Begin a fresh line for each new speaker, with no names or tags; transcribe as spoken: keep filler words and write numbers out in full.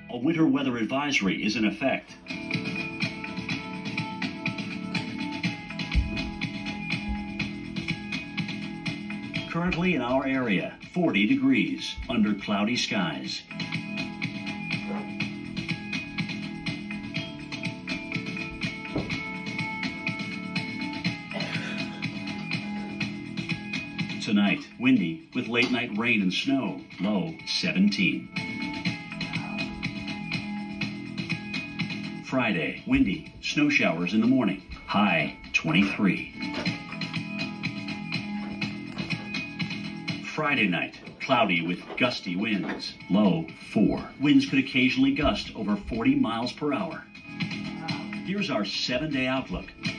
A winter weather advisory is in effect. Currently in our area, forty degrees under cloudy skies. Tonight, windy with late night rain and snow, low seventeen. Friday, windy, snow showers in the morning, high twenty-three. Friday night, cloudy with gusty winds, low four. Winds could occasionally gust over forty miles per hour. Here's our seven-day outlook.